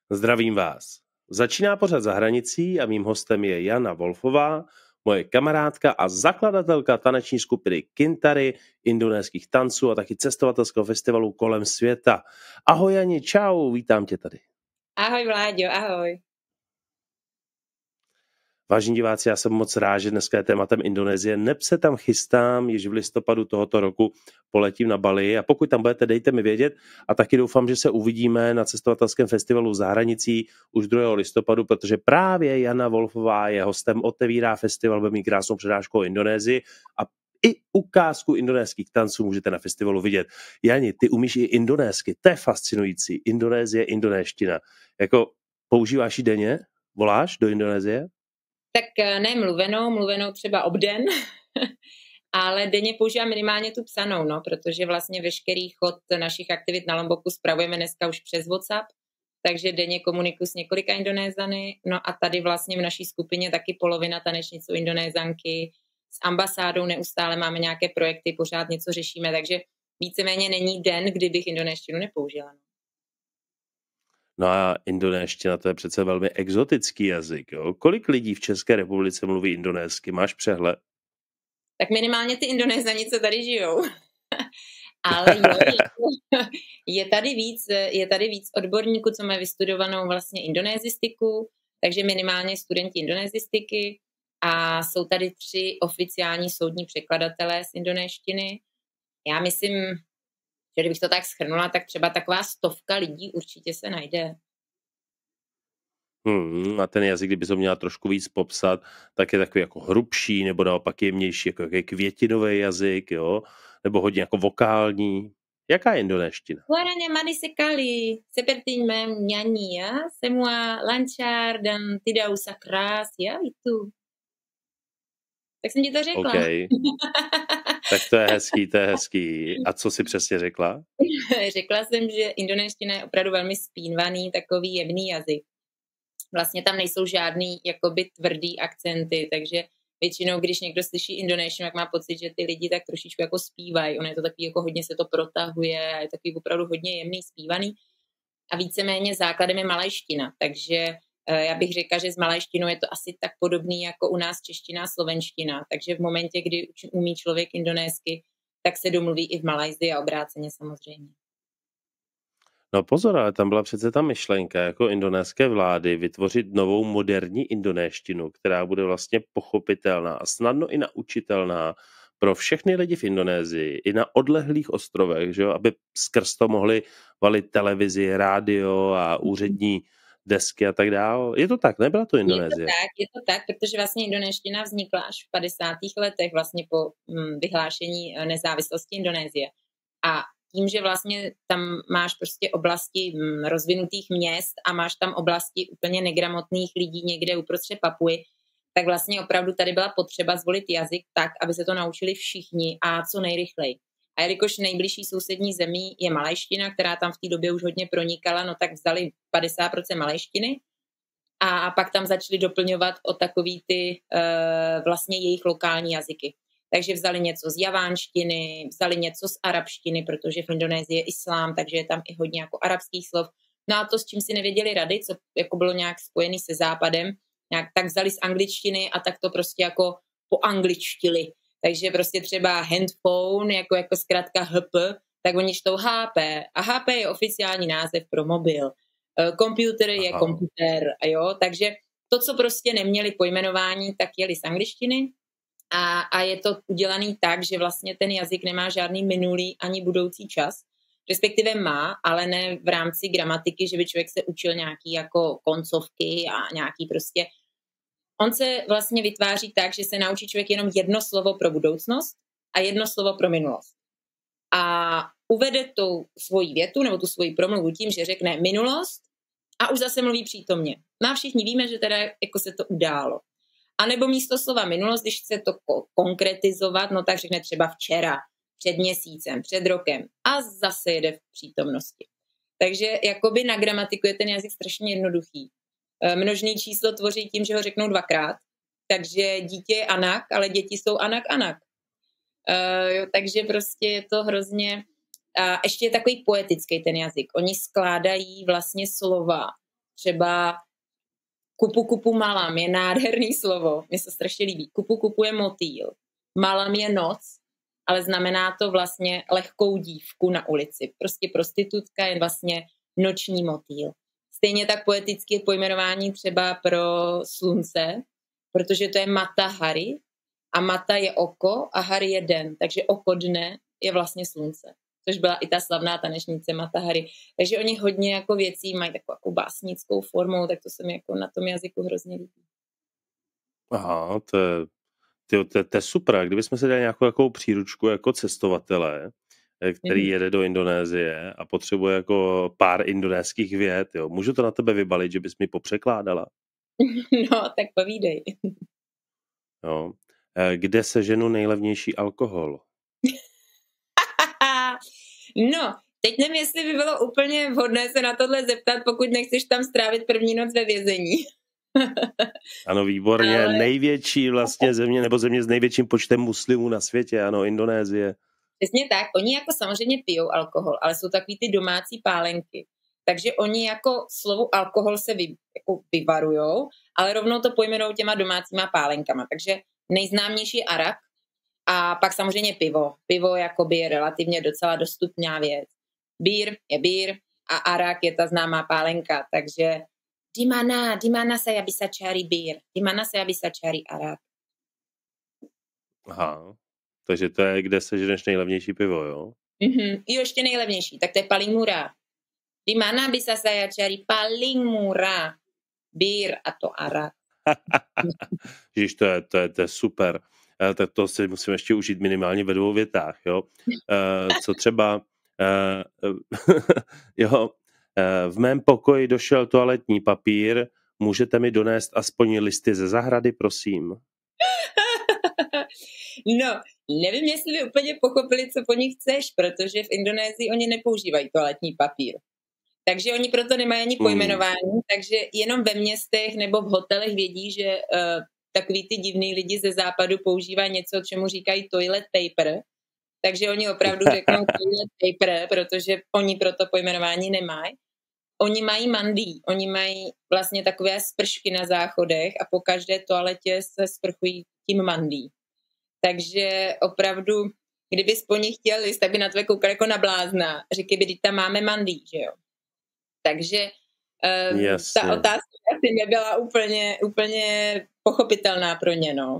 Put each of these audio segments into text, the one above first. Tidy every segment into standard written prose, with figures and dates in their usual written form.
Zdravím vás. Začíná pořad Za hranicí a mým hostem je Jana Wolfová, moje kamarádka a zakladatelka taneční skupiny Kintary, indonéských tanců a taky cestovatelského festivalu kolem světa. Ahoj Jani, čau, vítám tě tady. Ahoj Vláďo, ahoj. Vážení diváci, já jsem moc rád, že dneska je tématem Indonésie. Neb se tam chystám, již v listopadu tohoto roku poletím na Bali a pokud tam budete, dejte mi vědět a taky doufám, že se uvidíme na cestovatelském festivalu Za hranicí už 2. listopadu, protože právě Jana Wolfová je hostem, otevírá festival, bude mít krásnou přednášku o Indonésii a i ukázku indonéských tanců můžete na festivalu vidět. Jani, ty umíš i indonésky, to je fascinující. Indonésie, indonéština. Jako používáš ji denně? Voláš do Indonésie? Tak ne mluvenou třeba obden, ale denně používám minimálně tu psanou, no, protože vlastně veškerý chod našich aktivit na Lomboku spravujeme dneska už přes WhatsApp, takže denně komunikuji s několika Indonézany, no a tady vlastně v naší skupině taky polovina tanečniců Indonézanky, s ambasádou neustále máme nějaké projekty, pořád něco řešíme, takže víceméně není den, kdybych indonéštinu nepoužila. No a indonéština, to je přece velmi exotický jazyk. Jo? Kolik lidí v České republice mluví indonésky? Máš přehled? Tak minimálně ty Indonézani, co tady žijou. Ale je tady víc odborníků, co mají vystudovanou vlastně indonésistiku, takže minimálně studenti indonésistiky a jsou tady 3 oficiální soudní překladatelé z indonéštiny. Já myslím, že kdybych to tak shrnula, tak třeba taková 100 lidí určitě se najde. A ten jazyk, kdyby to měla trošku víc popsat, tak je takový jako hrubší, nebo naopak jemnější, jako květinový jazyk, jo? Nebo hodně jako vokální. Jaká je indonéština? Suaranya manis sekali, seperti menyanyi ya, semua lancar dan tidak usah keras, ya itu. Tak jsem ti to řekla. Okay. Tak to je hezký. A co jsi přesně řekla? Řekla jsem, že indonéština je opravdu velmi spínvaný, takový jemný jazyk. Vlastně tam nejsou žádný jakoby tvrdý akcenty, takže většinou, když někdo slyší indonéštinu, tak má pocit, že ty lidi tak trošičku jako zpívají. Ono je to takový, jako hodně se to protahuje a je takový opravdu hodně jemný, zpívaný. A víceméně základem je malajština, takže já bych řekla, že s malajštinou je to asi tak podobný jako u nás čeština a slovenština. Takže v momentě, kdy umí člověk indonésky, tak se domluví i v Malajsii a obráceně samozřejmě. No pozor, ale tam byla přece ta myšlenka jako indonéské vlády vytvořit novou moderní indonéštinu, která bude vlastně pochopitelná a snadno i naučitelná pro všechny lidi v Indonésii, i na odlehlých ostrovech, že jo, aby skrz to mohli valit televizi, rádio a úřední desky a tak dále. Je to tak, nebyla to Indonésie? Je to tak, protože vlastně indonéština vznikla až v 50. letech vlastně po vyhlášení nezávislosti Indonésie. A tím, že vlastně tam máš prostě oblasti rozvinutých měst a máš tam oblasti úplně negramotných lidí někde uprostřed Papuji, tak vlastně opravdu tady byla potřeba zvolit jazyk tak, aby se to naučili všichni a co nejrychleji. A jelikož nejbližší sousední zemí je malajština, která tam v té době už hodně pronikala, no tak vzali 50% malajštiny a pak tam začali doplňovat o takový ty vlastně jejich lokální jazyky. Takže vzali něco z javánštiny, vzali něco z arabštiny, protože v Indonésii je islám, takže je tam i hodně jako arabských slov. No a to, s čím si nevěděli rady, co jako bylo nějak spojený se západem, nějak tak vzali z angličtiny a tak to prostě jako poangličtili. Takže prostě třeba handphone, jako zkrátka HP, tak oni čtou HP. A HP je oficiální název pro mobil. Komputer je komputer, jo. Takže to, co prostě neměli pojmenování, tak jeli z angličtiny. A je to udělaný tak, že vlastně ten jazyk nemá žádný minulý ani budoucí čas. Respektive má, ale ne v rámci gramatiky, že by člověk se učil nějaký jako koncovky a nějaký prostě. On se vlastně vytváří tak, že se naučí člověk jenom jedno slovo pro budoucnost a jedno slovo pro minulost. A uvede tu svoji větu nebo tu svoji promluvu tím, že řekne minulost a už zase mluví přítomně. No a všichni víme, že teda jako se to událo. A nebo místo slova minulost, když chce to konkretizovat, no tak řekne třeba včera, před měsícem, před rokem a zase jede v přítomnosti. Takže jakoby na gramatiku je ten jazyk strašně jednoduchý. Množný číslo tvoří tím, že ho řeknou 2krát, takže dítě je anak, ale děti jsou anak. Takže prostě je to hrozně. A ještě je takový poetický ten jazyk. Oni skládají vlastně slova třeba kupu malam je nádherný slovo, mně se strašně líbí. Kupu je motýl, malam je noc, ale znamená to vlastně lehkou dívku na ulici. Prostě prostitutka je vlastně noční motýl. Stejně tak poetické pojmenování třeba pro slunce, protože to je Mata Hari a Mata je oko a Hari je den, takže oko dne je vlastně slunce, což byla i ta slavná tanečnice Mata Hari. Takže oni hodně jako věcí mají takovou básnickou formou, tak to se mi jako na tom jazyku hrozně líbí. Aha, to je super. Kdybychom si dali nějakou takovou příručku jako cestovatele, který jede do Indonésie a potřebuje jako pár indonéských vět, jo. Můžu to na tebe vybalit, že bys mi popřekládala? No, tak povídej. Jo. Kde seženu nejlevnější alkohol? No, teď nevím, jestli by bylo úplně vhodné se na tohle zeptat, pokud nechceš tam strávit první noc ve vězení. Ano, výborně. Ale... Největší vlastně země, nebo země s největším počtem muslimů na světě, ano, Indonésie. Přesně tak. Oni jako samozřejmě pijou alkohol, ale jsou takový ty domácí pálenky. Takže oni jako slovu alkohol se jako vyvarujou, ale rovnou to pojmenou těma domácíma pálenkama. Takže nejznámější je arak a pak samozřejmě pivo. Pivo jakoby je relativně docela dostupná věc. Bír je bír a arak je ta známá pálenka. Takže dimana saya bisa cari bír, dimana saya bisa cari arak. Aha. Takže to je, kde seženeš nejlevnější pivo, jo? Jo, ještě nejlevnější, tak to je paling murah. Di mana bisa saya cari paling murah bir atau arak? Ježiš, to je super. Tak to si musím ještě užít minimálně ve 2 větách, jo? Co třeba jo, v mém pokoji došel toaletní papír, můžete mi donést aspoň listy ze zahrady, prosím? No, nevím, jestli by úplně pochopili, co po nich chceš, protože v Indonésii oni nepoužívají toaletní papír. Takže oni proto nemají ani pojmenování, takže jenom ve městech nebo v hotelech vědí, že takový ty divný lidi ze západu používají něco, čemu říkají toilet paper. Takže oni opravdu řeknou toilet paper, protože oni proto pojmenování nemají. Oni mají mandí, oni mají vlastně takové spršky na záchodech a po každé toaletě se sprchují tím mandí. Takže opravdu, kdybys po nich chtěl list, tak by na tebe koukal jako na blázna. Říkej by, tam máme mandí, že jo. Takže ta otázka asi nebyla úplně pochopitelná pro ně, no.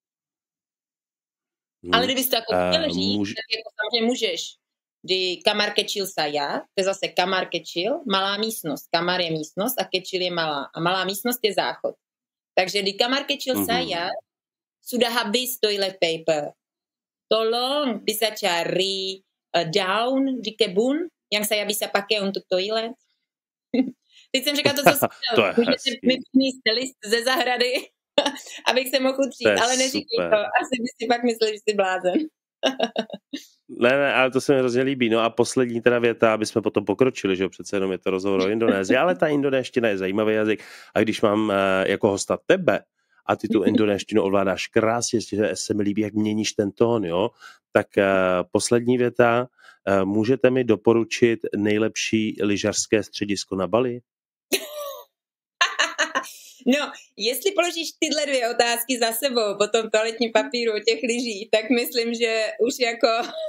Ale kdybys to jako chtěl říct, tak jako samozřejmě můžeš. Di kamar kecil saya, to je zase kamar kecil, malá místnost. Kamar je místnost a kecil je malá. A malá místnost je záchod. Takže di kamar kecil saya, sudah habis toilet paper. Tolong bisa cari daun di kebun yang saya bisa pakai untuk toilet. Teď jsem řekla to, co jsem chtěl. Můžete mi přinést list ze zahrady, abych se mohl utřít, ale neříkej to. Asi by si pak myslel, že jsi blázen. Ne, ale to se mi hrozně líbí. No a poslední teda věta, aby jsme potom pokročili, že jo, přece jenom je to rozhovor o Indonésii, ale ta indonéština je zajímavý jazyk. A když mám jako hosta tebe a ty tu indonéštinu ovládáš krásně, že se mi líbí, jak měníš ten tón, jo, tak poslední věta, můžete mi doporučit nejlepší lyžařské středisko na Bali? No, jestli položíš tyhle 2 otázky za sebou po tom toaletním papíru o těch lyžích, tak myslím, že už jako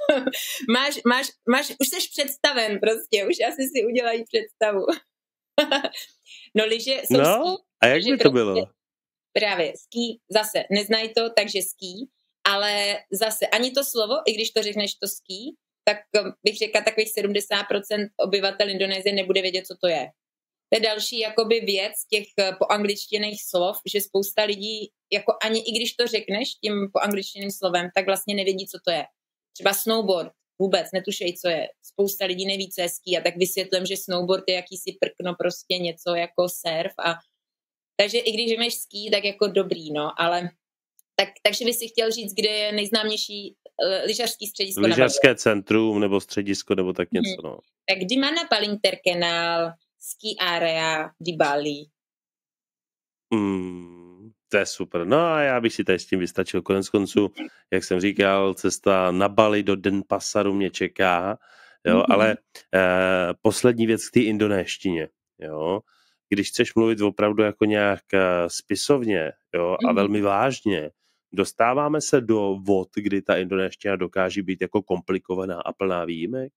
máš, už seš představen prostě, už asi si udělají představu. No, lyže jsou ský. A jak by to bylo? Právě, ský, zase, neznají to, takže ský, ale zase ani to slovo, i když to řekneš to ský, tak bych řekla takových 70% obyvatel Indonésie nebude vědět, co to je. To je další jakoby věc těch poangličtěných slov, že spousta lidí, jako ani i když to řekneš tím poangličtěným slovem, tak vlastně nevědí, co to je. Třeba snowboard, vůbec netušej, co je. Spousta lidí neví, co je ski, a tak vysvětlím, že snowboard je jakýsi prkno, prostě něco jako surf. A takže i když řekneš ski, tak jako dobrý, no, ale takže by si chtěl říct, kde je nejznámější lyžařský středisko na Bali. Lyžařské centrum nebo středisko nebo tak něco, no. Tak di mana paling terkenal ski area di Bali? To je super. No a já bych si tady s tím vystačil. Konec konců, jak jsem říkal, cesta na Bali do Denpasaru mě čeká, jo, ale poslední věc k té indonéštině, jo. když chceš mluvit opravdu jako nějak spisovně, jo, a velmi vážně, dostáváme se do vod, kdy ta indonéština dokáže být jako komplikovaná a plná výjimek?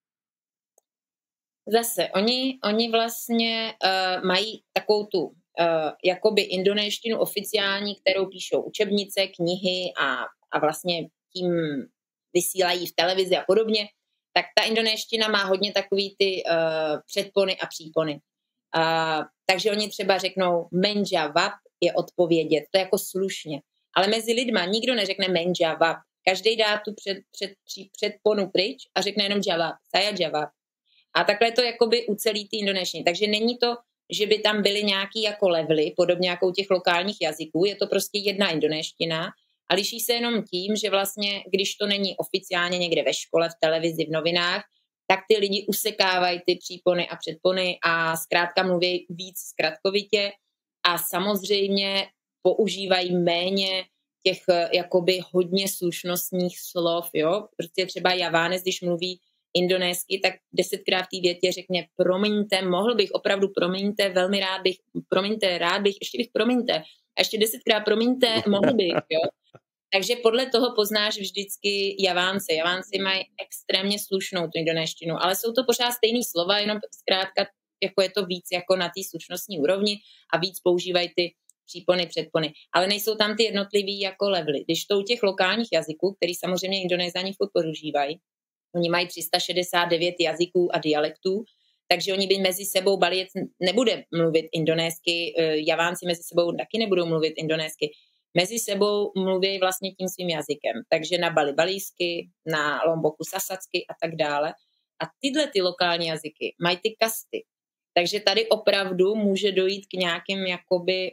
Zase, oni vlastně mají takovou tu jakoby indonéštinu oficiální, kterou píšou učebnice, knihy a vlastně tím vysílají v televizi a podobně, tak ta indonéština má hodně takový ty předpony a přípony. Takže oni třeba řeknou menjawab je odpovědět, to je jako slušně. Ale mezi lidma nikdo neřekne menjawab. Každý dá tu předponu pryč a řekne jenom jawab, saya jawab. A takhle je to jakoby u celý té indonéštiny. Takže není to, že by tam byly nějaký jako levely, podobně jako u těch lokálních jazyků, je to prostě jedna indonéština a liší se jenom tím, že vlastně, když to není oficiálně někde ve škole, v televizi, v novinách, tak ty lidi usekávají ty přípony a předpony a zkrátka mluví víc zkratkovitě a samozřejmě používají méně těch jakoby hodně slušnostních slov, jo. Prostě třeba Javánes, když mluví indonésky, tak 10krát v té větě řekne promiňte, mohl bych, opravdu promiňte, velmi rád bych, promiňte, rád bych, ještě bych promiňte, a ještě 10krát promiňte, mohl bych, jo. Takže podle toho poznáš vždycky Javánce. Javánci mají extrémně slušnou tu indonéštinu, ale jsou to pořád stejný slova, jenom zkrátka jako je to víc jako na té slušnostní úrovni a víc používají ty přípony, předpony. Ale nejsou tam ty jednotlivý jako levely. Když to u těch lokálních jazyků, který samozřejmě Indonézani furt používají, oni mají 369 jazyků a dialektů, takže oni by mezi sebou Balijec nebude mluvit indonésky, Javánci mezi sebou taky nebudou mluvit indonésky. Mezi sebou mluví vlastně tím svým jazykem. Takže na Bali balijsky, na Lomboku sasacky a tak dále. A tyhle ty lokální jazyky mají ty kasty. Takže tady opravdu může dojít k nějakým jakoby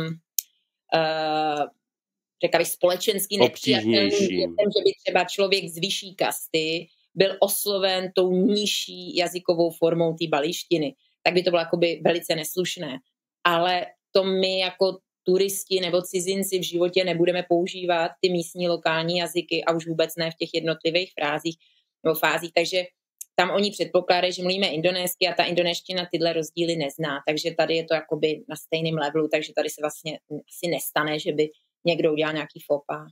řekla bych společensky nepřijatelným věcem, že by třeba člověk z vyšší kasty byl osloven tou nižší jazykovou formou té balíštiny. Tak by to bylo jakoby velice neslušné. Ale to my jako turisti nebo cizinci v životě nebudeme používat ty místní lokální jazyky a už vůbec ne v těch jednotlivých frázích nebo fázích. Takže tam oni předpokládají, že mluvíme indonésky a ta indonéština tyhle rozdíly nezná. Takže tady je to jakoby na stejném levelu, takže tady se vlastně asi nestane, že by někdo udělal nějaký fopa.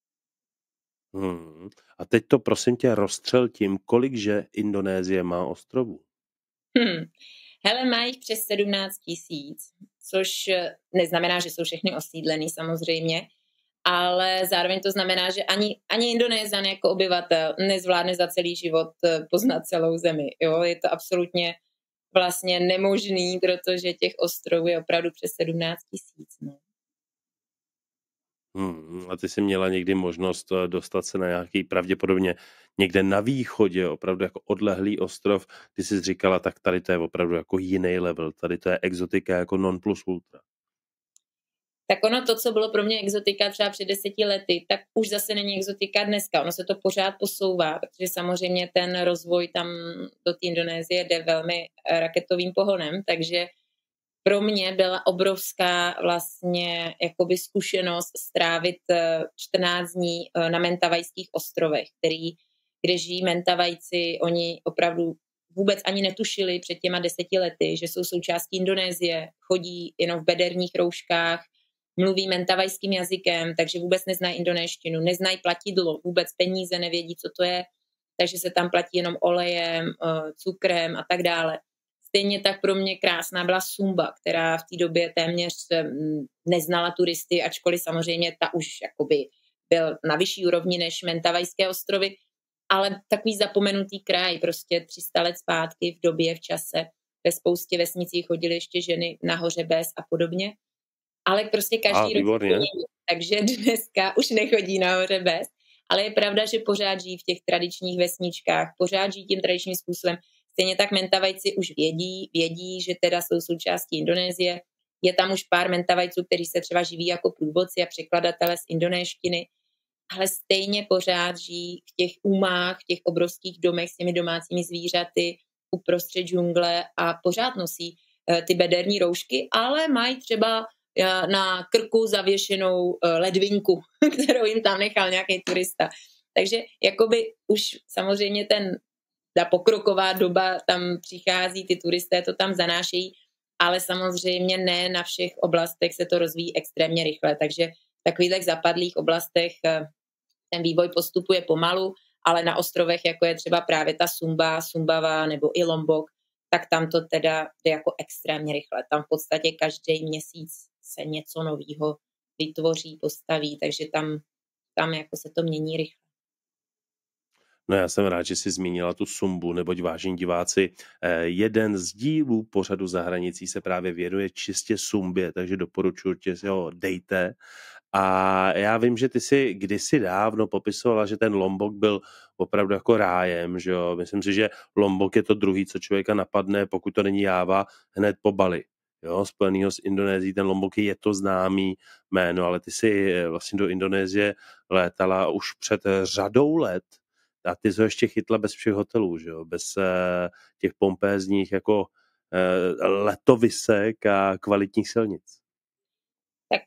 A teď to prosím tě rozstřel tím, kolikže Indonésie má ostrovů? Hele, mají jich přes 17 000, což neznamená, že jsou všechny osídlený samozřejmě, ale zároveň to znamená, že ani Indonézan jako obyvatel nezvládne za celý život poznat celou zemi. Jo? Je to absolutně vlastně nemožný, protože těch ostrovů je opravdu přes 17 000. No. A ty jsi měla někdy možnost dostat se na nějaký pravděpodobně někde na východě, opravdu jako odlehlý ostrov, ty jsi říkala, tak tady to je opravdu jako jiný level, tady to je exotika jako non plus ultra. Tak ono to, co bylo pro mě exotika třeba před 10 lety, tak už zase není exotika dneska. Ono se to pořád posouvá, protože samozřejmě ten rozvoj tam do té Indonésie jde velmi raketovým pohonem, takže pro mě byla obrovská vlastně jakoby zkušenost strávit 14 dní na Mentawajských ostrovech, kde žijí Mentawajci, oni opravdu vůbec ani netušili před těma 10 lety, že jsou součástí Indonésie, chodí jenom v bederních rouškách, mluví mentawajským jazykem, takže vůbec neznají indonéštinu, neznají platidlo, vůbec peníze nevědí, co to je, takže se tam platí jenom olejem, cukrem a tak dále. Stejně tak pro mě krásná byla Sumba, která v té době téměř neznala turisty, ačkoliv samozřejmě ta už jakoby byl na vyšší úrovni než Mentawajské ostrovy, ale takový zapomenutý kraj, prostě 300 let zpátky v době, v čase, ve spoustě vesnicí chodily ještě ženy nahoře bez a podobně. Ale prostě každý rok takže dneska už nechodí nahoře bez. Ale je pravda, že pořád žijí v těch tradičních vesničkách, pořád žijí tím tradičním způsobem. Stejně tak Mentawajci už vědí, že teda jsou součástí Indonésie. Je tam už pár Mentawajců, kteří se třeba živí jako průvodci a překladatelé z indonéštiny, ale stejně pořád žijí v těch umách, v těch obrovských domech s těmi domácími zvířaty uprostřed džungle a pořád nosí ty bederní roušky, ale mají třeba na krku zavěšenou ledvinku, kterou jim tam nechal nějaký turista. Takže jakoby už samozřejmě ta pokroková doba tam přichází, ty turisté to tam zanášejí, ale samozřejmě ne na všech oblastech se to rozvíjí extrémně rychle, takže v takových zapadlých oblastech ten vývoj postupuje pomalu, ale na ostrovech, jako je třeba právě ta Sumba, Sumbava nebo i Lombok, tak tam to teda jde jako extrémně rychle. Tam v podstatě každý měsíc se něco nového vytvoří, postaví, takže tam jako se to mění rychle. No já jsem rád, že jsi zmínila tu Sumbu, neboť vážení diváci, jeden z dílů pořadu Za hranicí se právě věnuje čistě Sumbě, takže doporučuji, že si ho dejte. A já vím, že ty si kdysi dávno popisovala, že ten Lombok byl opravdu jako rájem, že jo. Myslím si, že Lombok je to druhý, co člověka napadne, pokud to není Jáva, hned po Bali. Jo, spojenýho s Indonésií, ten Lombok je to známý jméno, ale ty si vlastně do Indonésie létala už před řadou let a ty jsi ho ještě chytla bez všech hotelů, že jo, bez těch pompézních jako letovisek a kvalitních silnic. Tak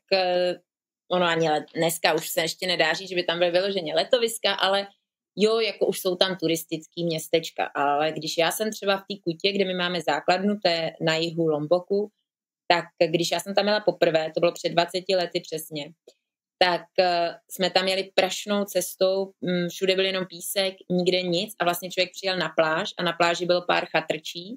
ono ani dneska už se ještě nedá říct, že by tam byly vyloženě letoviska, ale jo, jako už jsou tam turistický městečka, ale když já jsem třeba v té Kutě, kde my máme základnu, to je na jihu Lomboku, tak když já jsem tam jela poprvé, to bylo před 20 lety přesně, tak jsme tam jeli prašnou cestou, všude byl jenom písek, nikde nic a vlastně člověk přijel na pláž a na pláži bylo pár chatrčí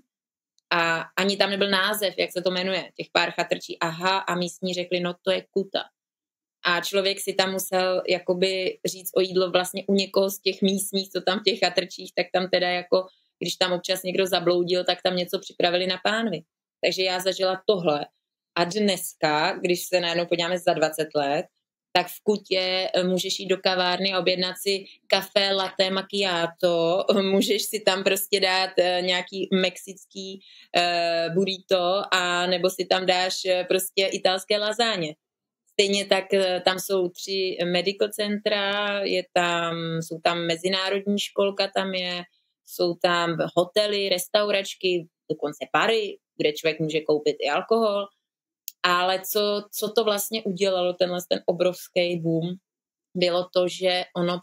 a ani tam nebyl název, jak se to jmenuje, těch pár chatrčí, aha, a místní řekli, no to je Kuta. A člověk si tam musel jakoby říct o jídlo vlastně u někoho z těch místních, co tam v těch chatrčích, tak tam teda jako, když tam občas někdo zabloudil, tak tam něco připravili na pánvi. Takže já zažila tohle. A dneska, když se najednou podíváme za 20 let, tak v Kutě můžeš jít do kavárny a objednat si kafe, latte, macchiato, můžeš si tam prostě dát nějaký mexický burrito a nebo si tam dáš prostě italské lazáně. Stejně tak tam jsou 3 medical centra, jsou tam mezinárodní školka, jsou tam hotely, restauračky, dokonce bary, kde člověk může koupit i alkohol. Ale co to vlastně udělalo, ten obrovský boom, bylo to, že ono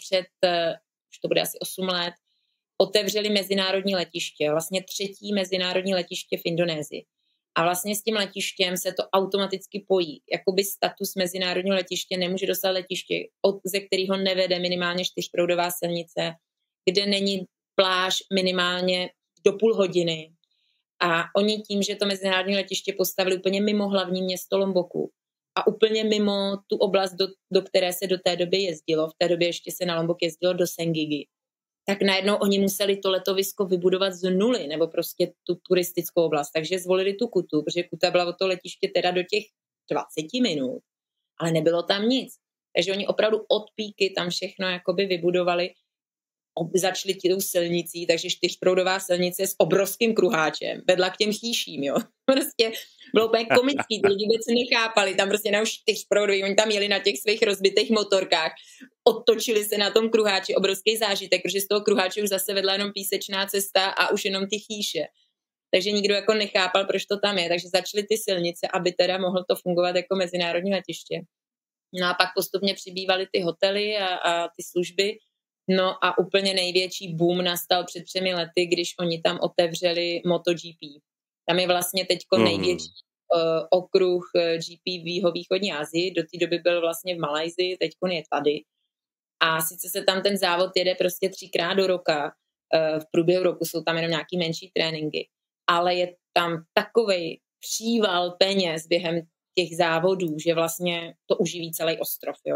už to bude asi 8 let, otevřeli mezinárodní letiště, vlastně 3. mezinárodní letiště v Indonésii. A vlastně s tím letištěm se to automaticky pojí. Jakoby status mezinárodního letiště nemůže dostat letiště, ze kterého nevede minimálně 4proudová silnice, kde není pláž minimálně do půl hodiny. A oni tím, že to mezinárodní letiště postavili úplně mimo hlavní město Lomboku a úplně mimo tu oblast, do které se do té doby jezdilo, v té době ještě se na Lombok jezdilo do Senggigi, tak najednou oni museli to letovisko vybudovat z nuly, nebo prostě tu turistickou oblast. Takže zvolili tu Kutu, protože Kuta byla od toho letiště teda do těch 20 minut, ale nebylo tam nic. Takže oni opravdu od píky tam všechno jakoby vybudovali, začali tou silnicí, takže 4proudová silnice s obrovským kruháčem vedla k těm chýším, jo. Prostě bylo úplně komický, ty lidi vůbec nechápali, tam prostě na 4proudový, oni tam jeli na těch svých rozbitých motorkách, otočili se na tom kruháči, obrovský zážitek, protože z toho kruháče už zase vedla jenom písečná cesta a už jenom ty chýše. Takže nikdo jako nechápal, proč to tam je, takže začaly ty silnice, aby teda mohlo to fungovat jako mezinárodní letiště. No a pak postupně přibývaly ty hotely a ty služby. No a úplně největší boom nastal před 3 lety, když oni tam otevřeli MotoGP. Tam je vlastně teďko největší okruh GP v jihovýchodní Asii. Do té doby byl vlastně v Malajsii, teďko je tady. A sice se tam ten závod jede prostě 3krát do roka. V průběhu roku jsou tam jenom nějaký menší tréninky. Ale je tam takovej příval peněz během těch závodů, že vlastně to uživí celý ostrov. Jo?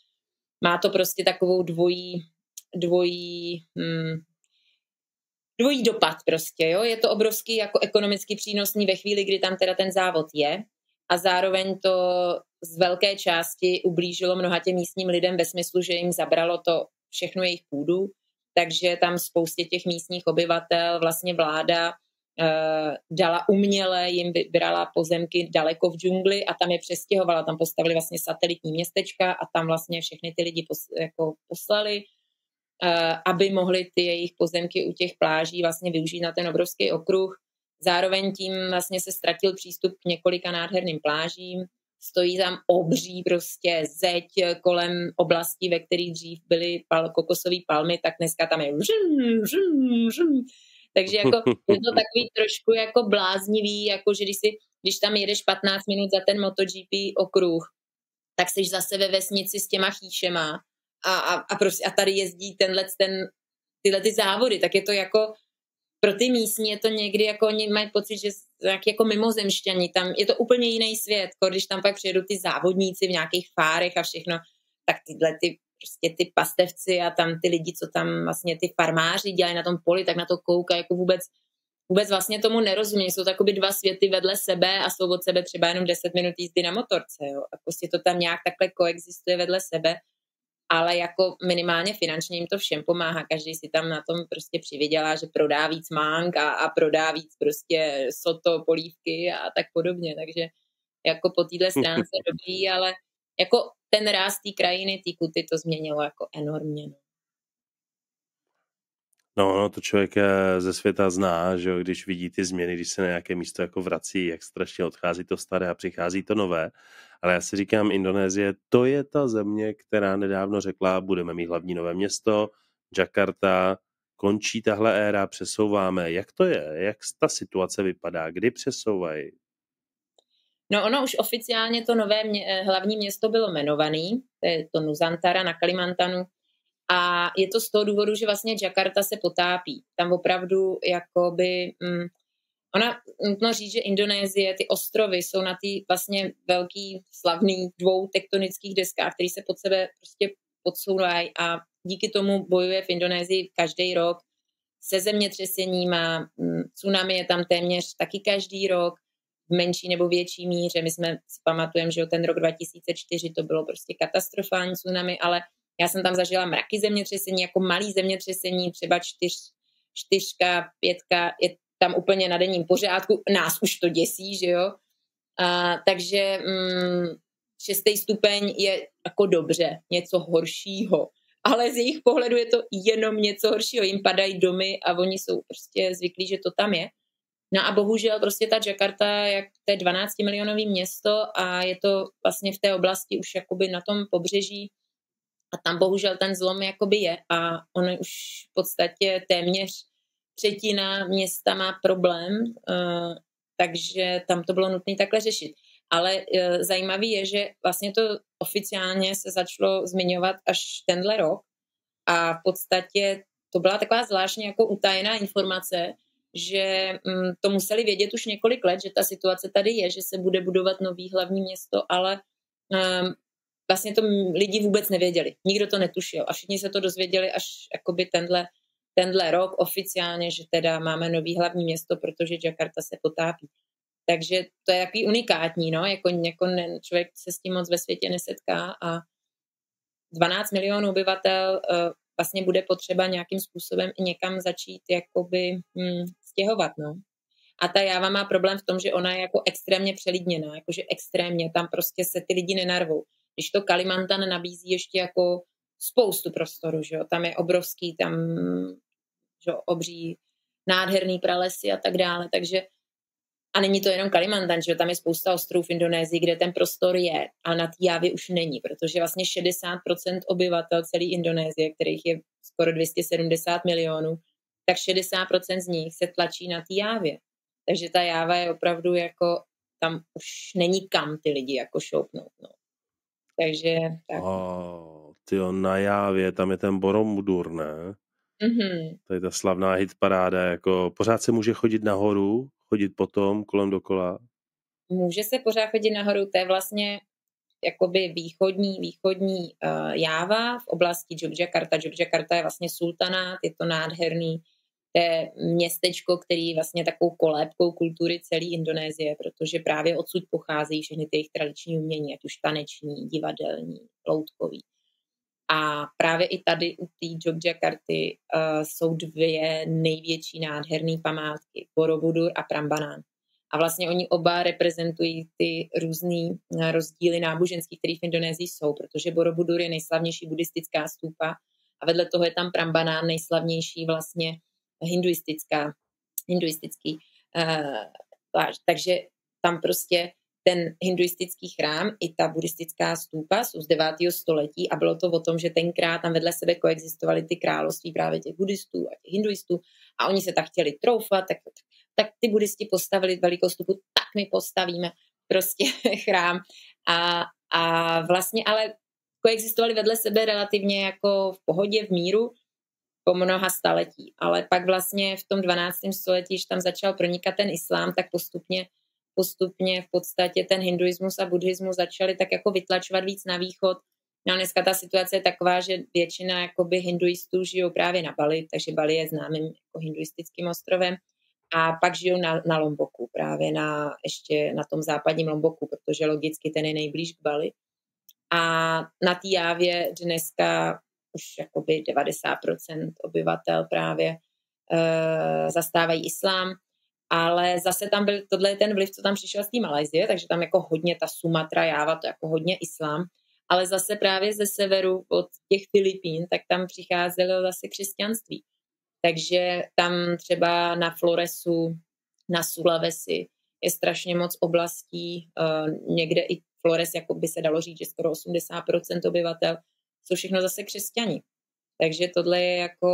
Má to prostě takovou dvojí dopad prostě, jo. Je to obrovský jako ekonomicky přínosný ve chvíli, kdy tam teda ten závod je a zároveň to z velké části ublížilo mnoha těm místním lidem ve smyslu, že jim zabralo to všechno jejich půdu, takže tam spoustě těch místních obyvatel vlastně vláda dala uměle, jim vybrala pozemky daleko v džungli a tam je přestěhovala, tam postavili vlastně satelitní městečka a tam vlastně všechny ty lidi poslali, aby mohli ty jejich pozemky u těch pláží vlastně využít na ten obrovský okruh. Zároveň tím vlastně se ztratil přístup k několika nádherným plážím. Stojí tam obří prostě zeď kolem oblastí, ve kterých dřív byly kokosové palmy, tak dneska tam je Takže jako je to takový trošku jako bláznivý, jako že když tam jedeš 15 minut za ten MotoGP okruh, tak jsi zase ve vesnici s těma chýšema a tady jezdí tyhle ty závody, tak je to jako pro ty místní je to někdy jako oni mají pocit, že jako mimozemšťani, tam je to úplně jiný svět, když tam pak přijedou ty závodníci v nějakých fárech a všechno, tak prostě ty pastevci a tam ty lidi, co tam vlastně ty farmáři dělají na tom poli, tak na to koukají, jako vůbec vlastně tomu nerozumí. Jsou takoby dva světy vedle sebe a jsou od sebe třeba jenom 10 minut jízdy na motorce. Jo? A prostě to tam nějak takhle koexistuje vedle sebe, ale jako minimálně finančně jim to všem pomáhá. Každý si tam na tom prostě přivydělá, že prodá víc mánk a prodá víc prostě soto, polívky a tak podobně. Takže jako po téhle stránce dobrý, ale jako ten ráz té krajiny, té Kuty to změnilo jako enormně. No, to člověk ze světa zná, že jo, když vidí ty změny, když se na nějaké místo jako vrací, jak strašně odchází to staré a přichází to nové. Ale já si říkám, Indonésie, to je ta země, která nedávno řekla, budeme mít hlavní nové město, Jakarta, končí tahle éra, přesouváme. Jak to je? Jak ta situace vypadá? Kdy přesouvají? No ono už oficiálně to nové hlavní město bylo jmenované, to je to Nusantara na Kalimantanu. A je to z toho důvodu, že vlastně Jakarta se potápí. Tam opravdu jakoby... Ona, nutno říct, že Indonésie, ty ostrovy jsou na ty vlastně velký, slavný 2 tektonických deskách, které se pod sebe prostě podsouvají a díky tomu bojuje v Indonésii každý rok se zemětřeseníma, tsunami je tam téměř taky každý rok, v menší nebo větší míře. My jsme si pamatujeme, že ten rok 2004 to bylo prostě katastrofální tsunami, ale já jsem tam zažila mraky zemětřesení, jako malý zemětřesení, třeba 4, 5, je tam úplně na denním pořádku. Nás už to děsí, že jo. Takže 6. stupeň je jako dobře, něco horšího. Ale z jejich pohledu je to jenom něco horšího. Jim padají domy a oni jsou prostě zvyklí, že to tam je. No a bohužel prostě ta Jakarta, jak to je 12-milionový město a je to vlastně v té oblasti už jakoby na tom pobřeží a tam bohužel ten zlom jakoby je a ono už v podstatě téměř 1/3 města má problém, takže tam to bylo nutné takhle řešit. Ale zajímavý je, že vlastně to oficiálně se začalo zmiňovat až tenhle rok a v podstatě to byla taková zvláštně jako utajená informace, že to museli vědět už několik let, že ta situace tady je, že se bude budovat nový hlavní město, ale vlastně to lidi vůbec nevěděli. Nikdo to netušil a všichni se to dozvěděli až jakoby tenhle rok oficiálně, že teda máme nový hlavní město, protože Jakarta se potápí. Takže to je takový unikátní, no, jako člověk se s tím moc ve světě nesetká a 12 milionů obyvatel vlastně bude potřeba nějakým způsobem i někam začít jakoby stěhovat, no. A ta Jáva má problém v tom, že ona je jako extrémně přelidněná, jakože extrémně, tam prostě se ty lidi nenarvou. Když to Kalimantan nabízí ještě jako spoustu prostoru, že jo, tam je obrovský, tam že jo, obří nádherný pralesy a tak dále, takže a není to jenom Kalimantan, že jo, tam je spousta ostrovů v Indonésii, kde ten prostor je, ale na té Jávě už není, protože vlastně 60% obyvatel celé Indonésie, kterých je skoro 270 milionů, tak 60% z nich se tlačí na té Jávě. Takže ta Jáva je opravdu jako, tam už není kam ty lidi jako šoupnout, no. Takže tak. Tyjo, na Jávě, tam je ten Borobudur, ne? Mm-hmm. To je ta slavná hitparáda, jako pořád se může chodit nahoru, chodit potom kolem dokola? Může se pořád chodit nahoru, to je vlastně jakoby východní Jáva v oblasti Jogjakarta. Jogjakarta je vlastně sultanát, je to nádherný, to je městečko, který je vlastně takovou kolébkou kultury celé Indonésie, protože právě odsud pocházejí všechny ty jejich tradiční umění, ať už taneční, divadelní, loutkový. A právě i tady u té Jogjakarty jsou 2 největší nádherné památky, Borobudur a Prambanan. A vlastně oni oba reprezentují ty různý rozdíly náboženský, které v Indonésii jsou, protože Borobudur je nejslavnější buddhistická stúpa a vedle toho je tam Prambanan, nejslavnější vlastně hinduistický plášť. Takže tam prostě ten hinduistický chrám i ta buddhistická stúpa jsou z 9. století a bylo to o tom, že tenkrát tam vedle sebe koexistovaly ty království právě těch buddhistů a těch hinduistů a oni se tak chtěli troufat, tak ty buddhisti postavili velikou stúpu, tak my postavíme prostě chrám a vlastně ale koexistovali vedle sebe relativně jako v pohodě, v míru po mnoha staletí, ale pak vlastně v tom 12. století, když tam začal pronikat ten islám, tak postupně v podstatě ten hinduismus a buddhismus začali tak jako vytlačovat víc na východ. No dneska ta situace je taková, že většina jakoby hinduistů žijou právě na Bali, takže Bali je známým jako hinduistickým ostrovem a pak žijou na Lomboku, právě ještě na tom západním Lomboku, protože logicky ten je nejblíž k Bali. A na té Jávě dneska už jakoby 90% obyvatel právě zastávají islám, ale zase tam byl, tohle je ten vliv, co tam přišel z té Malajsie, takže tam jako hodně ta Sumatra, Jáva, to jako hodně islám, ale zase právě ze severu od těch Filipín, tak tam přicházelo zase křesťanství. Takže tam třeba na Floresu, na Sulawesi je strašně moc oblastí, někde i Flores, jako by se dalo říct, že skoro 80% obyvatel jsou všechno zase křesťani. Takže tohle je jako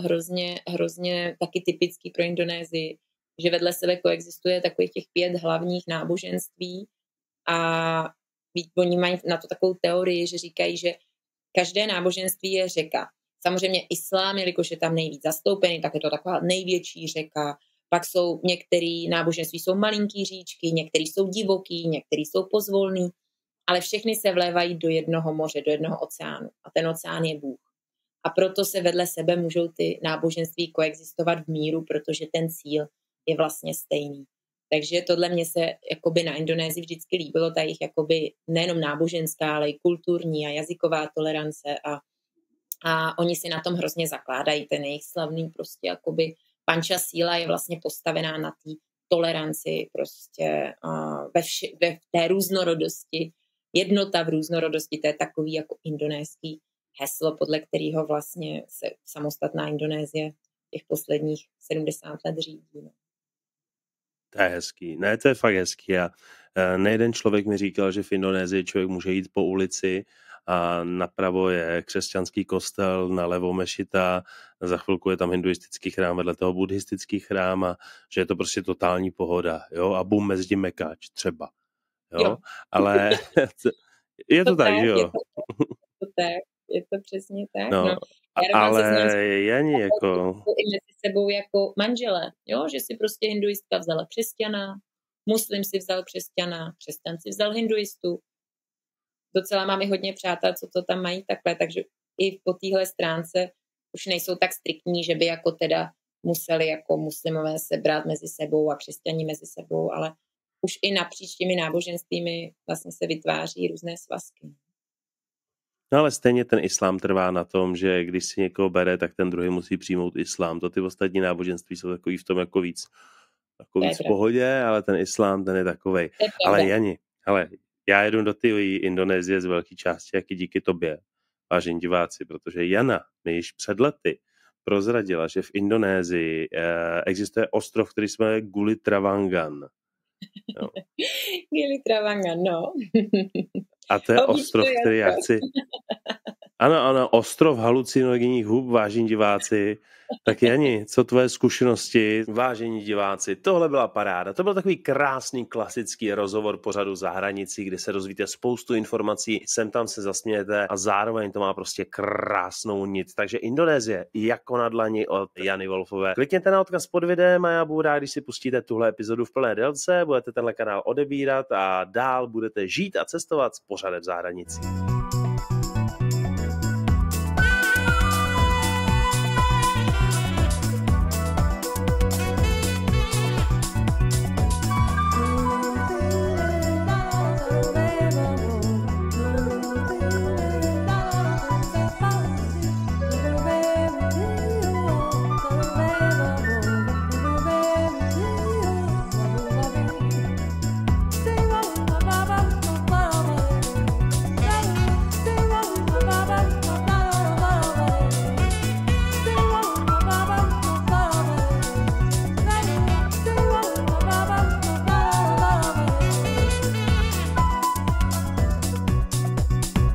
hrozně taky typický pro Indonésii, že vedle sebe koexistuje takových těch 5 hlavních náboženství a oni mají na to takovou teorii, že říkají, že každé náboženství je řeka. Samozřejmě islám, jelikož je tam nejvíc zastoupený, tak je to taková největší řeka. Pak jsou některé náboženství jsou malinký říčky, některé jsou divoký, některé jsou pozvolný, ale všechny se vlévají do jednoho moře, do jednoho oceánu. A ten oceán je Bůh. A proto se vedle sebe můžou ty náboženství koexistovat v míru, protože ten cíl je vlastně stejný. Takže tohle mě se jakoby na Indonésii vždycky líbilo, ta jejich jakoby nejenom náboženská, ale i kulturní a jazyková tolerance a oni si na tom hrozně zakládají, ten jejich slavný prostě jakoby panča síla je vlastně postavená na té toleranci prostě ve té různorodosti. Jednota v různorodosti, to je takový jako indonéský heslo, podle kterého vlastně se samostatná Indonésie těch posledních 70 let řídí. To je hezký. Ne, to je fakt hezký. A nejeden člověk mi říkal, že v Indonésii člověk může jít po ulici a napravo je křesťanský kostel, nalevo mešita, za chvilku je tam hinduistický chrám, vedle toho buddhistický chrám a že je to prostě totální pohoda. Jo? A bum, mezi mekáč třeba. Jo? Ale je to tak, že jo? Je to přesně tak. No. Ale Jani jako... I mezi sebou jako manželé, jo? Že si prostě hinduistka vzala křesťana, muslim si vzal křesťana, křesťan si vzal hinduistu. Docela mám i hodně přátel, co to tam mají takhle, takže i po téhle stránce už nejsou tak striktní, že by jako teda museli jako muslimové se brát mezi sebou a křesťani mezi sebou, ale už i napříč těmi náboženstvími vlastně se vytváří různé svazky. No ale stejně ten islám trvá na tom, že když si někoho bere, tak ten druhý musí přijmout islám. To ty ostatní náboženství jsou takový v tom jako víc v pohodě, ale ten islám, ten je takovej. Ale Jani, já jedu do té Indonésie z velké části, jak i díky tobě, vážení diváci, protože Jana mi již před lety prozradila, že v Indonésii existuje ostrov, který se jmenuje Gili Trawangan. No. Gili Trawangan, no. A to je ostrov, který já chci... Ano, ostrov halucinogenních hub, vážení diváci. Tak Jani, co tvoje zkušenosti, vážení diváci? Tohle byla paráda. To byl takový krásný, klasický rozhovor pořadu Za hranicí, kde se dozvíte spoustu informací, sem tam se zasmějete a zároveň to má prostě krásnou nit. Takže Indonésie jako na dlani od Jany Wolfové. Klikněte na odkaz pod videem a já budu rád, když si pustíte tuhle epizodu v plné délce, budete tenhle kanál odebírat a dál budete žít a cestovat s pořadem Za hranicí.